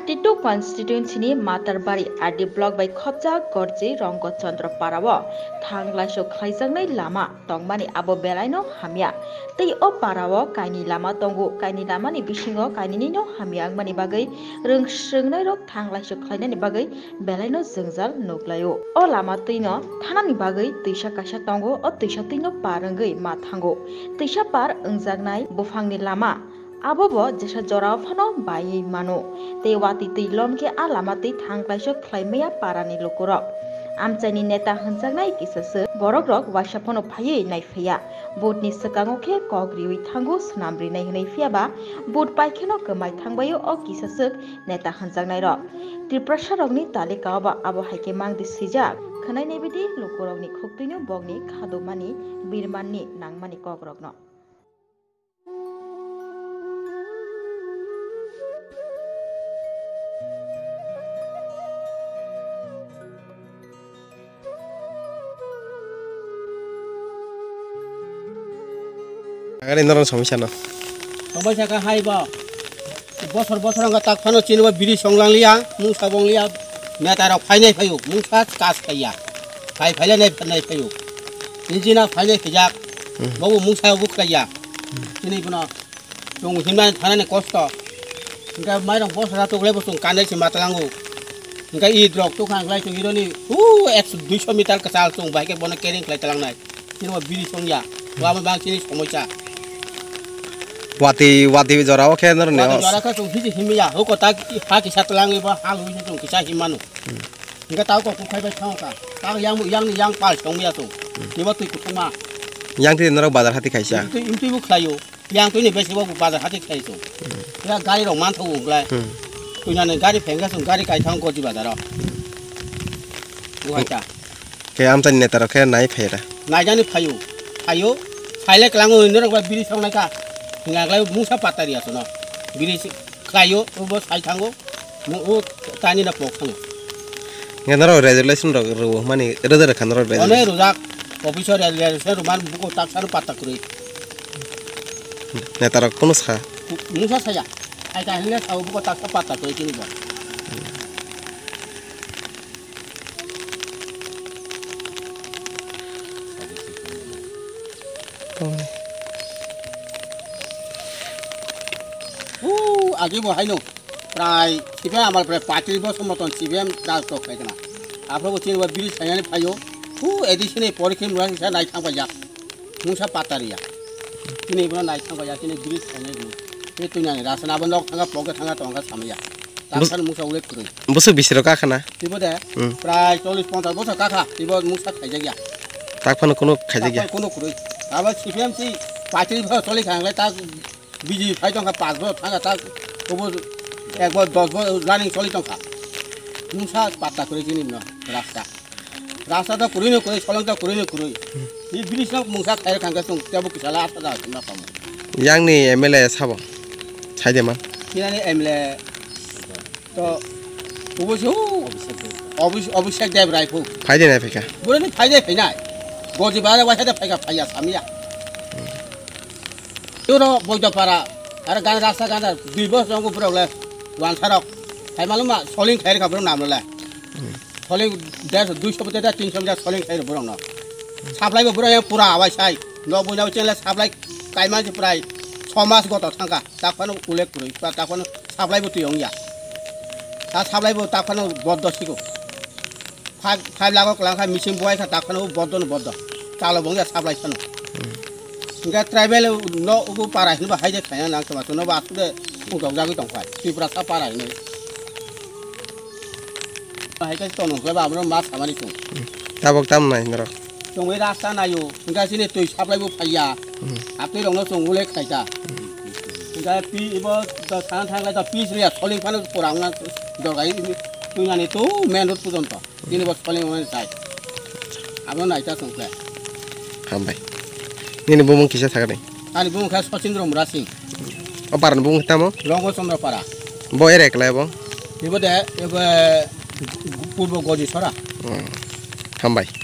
Titu constituency ni Matarbari RD block by Khopja Gorji Ronggo Chandra Parawo Thanglai Khaijang lama tongmani abo belaino hamya tei o parawo kaini lama tongo kaini lama ni bisingo kaini no hamya mani bagai rungsrungnai rok thanglai khaina ni bagai belaino jengjar nuklayo o lama teino thana ni bagai teisa kaisa tongo o teisa teino parangai ma thango teisa par ungjagnai bufangni lama abobo jesa jora phano bai mano te wati te lomke a lama te thangklaisok khlaimaya parani lokorok amchani neta hanjaknai kisase borok rok wasaphono phaiye naifaya botni sakango khe kogriwi thango snamri nai hnai fiaba bot paikheno kemai thangbayo o kisasek neta hanjaknai rok triprasha rokni talika ba abo haike mangdi sijak khanai nebidi lokorokni khoktuino bogni khadomani birmanni nangmani kogrokno আগারে নরম সমস্যা না সমস্যা কা হাইবা বছর বছর আঙ্গা তাকফানো চিনবা বিড়ি সংলাংলিয়া মুং সাবংলিয়া নেতারা ফাইনাই ফাইও মুং সাত কাজ খাইয়া ফাইলে নাই ফাইও নিজিনা ফাইনাই ফিজাক বাবু মুং সাও বুখাইয়া চিনি বনা জং হিমান থানানে কষ্ট ইনকা মাইরং বছরা তগলে বসং কানাইছে মাতলাঙ্গু ইনকা ই দ্রক তো খাংলাই তো ইরনি 100 200 মিটার কাছাল সং বাইকে বনা কেরিং খাই তালাংনাই চিনবা বিড়ি সংয়া বাবা বাং চিনি সমস্যা ওয়াতি জরাও খে নর নে জরা কা সং হিজি হিমিয়া হকো তা হা কি সাতলাঙ্গি বা হাল হুই সং কিসা হিমানো ইনকা তাও কো খাই বাই থাওকা তা yang পাল সংমিয়া সং নিবা তুই কুমা yang ti নর বাজার হাতি খাইছা ইমতি বু খাইও yang তুই নে বেসিবা বাজার হাতি খাইছো ইয়া গাড়ি র মান থাও গলাই তুই না গাড়ি ফেঙ্গা সং গাড়ি কাই থাও কো জি বাজার ওয়াইতা কে আমতানি নেতার খে নাই ফেরা নাই জানি ফাইও ফাইলে ক্লাঙ্গো ইনর বা বিড়ি সংনাই কা ngaglai musa patari aso no biri kayo ubo sai thango mu o tani na pok thango ngenaro resolution ro mani redar khanro resolution one rujak officer resolution ruman buko taksar patakuri netar kono sa musa saya ai ta hile au buko taksar patakuri kini ba আগে বহাইনো প্রায় CPM আমার প্রায় 35 বছর মতন CPM রাজত্ব খাইনা আপনাকে চিনবা বিড়ি ছাইনানি ফাইও এডিশনে পরীক্ষা মুসা নাই থাকবাইয়া মুসা পাতারিয়া তিনি বনা নাই থাকবাইয়া তিনি বিড়ি ছাইনানি বে তুইনানি রাসনা বন্ধ থাকা পকে থাকা টঙ্কা সামিয়া তাছাড়া মুসা উল্লেখ করি বসু বিশির কাখানা তিবদে প্রায় 40-50 বছর কাকা তিব মুসা খাইজা গিয়া তাকফানো কোনো খাইজা গিয়া কোনো করি আবার সিপিএম সি 35 বছর চলি খাইলে তা বিজি 5 টাকা 5 বছর থাকা তা তবু একবার 10 বছর রানিং চলি টাকা মুসা পাতা করে কিনি না রাস্তাটা করি না করে চলংটা করি না করি এই ব্রিজ না মুসা খাইরে খাঙ্গা সং তেবু কিসালা আটা না পাম ইয়াংনি এমএলএ সাব ছাইদেমা কিনানি এমএলএ তো অভিষেক দেব রায়ফু ফাইদে না ফেকা বলে নি ফাইদে ফাইনাই গজি বারে ওয়াইতে ফাইয়া সামিয়া তোরা বৈদপাড়া আর গান রাস্তা গান 2 বছর জঙ্গু পুরোলে ওয়ানসারক খাই মালুমা সলিং খাইরে খাবর নামলে সলিং 200 মিটার 300 মিটার সলিং খাইরে বরং ন সাপ্লাইবো পুরো পুরা আবাই সাই ন বইনাও চেলে সাপ্লাই কাইমানসি প্রায় 6 মাস গত থাকা তাকফানো উল্লেখ করি তাকফানো সাপ্লাইবো তুইয়া তা সাপ্লাইবো তাকফানো বদ্ধ সিগো 5 লাখ লাখ মিশিং বয় খা তাকফানো বদ্ধ চালো বঙ্গা সাপ্লাই সানো ইনকা ট্রাইবেল ন উবু পারা হিনবা হাইদে খাইনা নাং তমা ন বা সুদে উগাव जागै दंखाय त्रिपुरा सा पारा हिनो हाइका तनो गबा आब्र मा खामानि सं ताबक ताम नाय नर संगे रास्ता नायो इनका सिने तै साप्लाइबो फाइया आपनि रंनो संगुले खाइजा इनका पि इबो थांलाय दा पिस रिया सलिं फानो पुरांना दगाय तुइनानि तो मेन रोड पर्यन्त दिनै बस सलिं मन साइ आब्र नाइता संख्ला हामबाय निनि बुमुं किसा थागदे आनि बुमुं खा सचिन्द्र मुरा Singh o paran bung tamo Ronggo Chandra Para bo erek la bong ibo de purbo goji sora hambai